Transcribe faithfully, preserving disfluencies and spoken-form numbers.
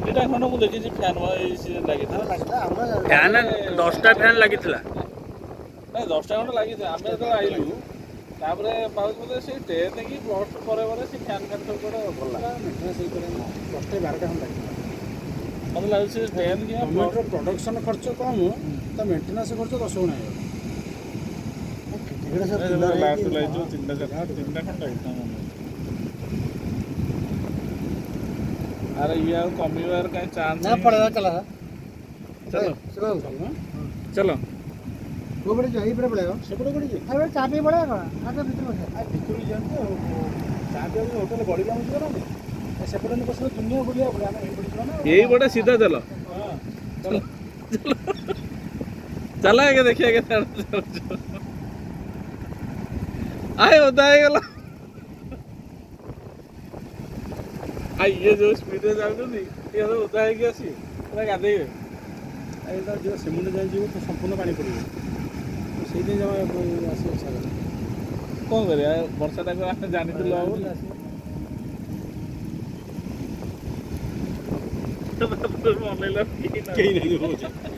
ତିନିଟା ଖଣ୍ଡ ମୁଁ ଦେଖିଛି ଫ୍ୟାନ୍ ଲାଗିଥିଲା। ଫ୍ୟାନ୍ ଦଶଟା ଫ୍ୟାନ୍ ଲାଗିଥିଲା। ନାଇଁ ଦଶଟା ଖଣ୍ଡ ଲାଗିଥିଲା ଆମେ ଯେତେବେଳେ ଆଇଲୁ ତାପରେ ପାଉଛୁ ବୋଧେ ସେଇ ଟ୍ରେନ୍ କି ବସ୍ ପରେ ପରେ ସେ ଫ୍ୟାନ୍ ଫ୍ୟାନ୍ ସବୁ କୁଆଡ଼େ ଗଲା। ଦଶଟା ବାରଟା ଖଣ୍ଡ ଲାଗିଥିଲା। ମୋତେ ଲାଗୁଛି ଟ୍ରେନ୍ କି ଗଭର୍ଣ୍ଣମେଣ୍ଟର ପ୍ରଡକ୍ସନ୍ ଖର୍ଚ୍ଚ କମ୍ ତା ମେଣ୍ଟେନାନ୍ସ ଖର୍ଚ୍ଚ ଦଶ ଗୁଣା ହେଇଗଲା। अरे ये और कमीबार कहीं चांस ना पड़ेगा। चला चलो चलो चलो वो बड़े जो यही पर पड़ेगा ସେପଟେ କୋଉଠି ଯିବେ? अरे चाय पे पड़ेगा आगे भीतर बसे ଆ ଭିତରକୁ ଯାଆନ୍ତୁ ଆଉ ଚା ପିଇବାକୁ ହୋଟେଲ ଗଡ଼ିଲା ମୁଁ ଯିବ ନା ସେପଟେ ବସିଲେ ଦୁନିଆ ବୁଲିବାକୁ ପଡ଼ିବ ଆମେ ଏପଟେ ଯିବା ନା। यही बड़ा सीधा चलो ହଁ ଚलो चला आगे देखिए आगे आए होता है गला आ ये जो स्पीड में जाउछनी ये तो होता है कि आसी पूरा गाधेइबे ଏଇଟା ଯିବ ସେମୁଣ୍ଡ ଯାଇ ଯିବ ତ ସମ୍ପୂର୍ଣ୍ଣ ପାଣି ପଡ଼ିବ ସେଇଥିପାଇଁ ଜମା ଆସିବ ଇଚ୍ଛା କରେ। कौन करे वर्षा टाइम में जानी तो लो मन लग କେହି ନାହିଁ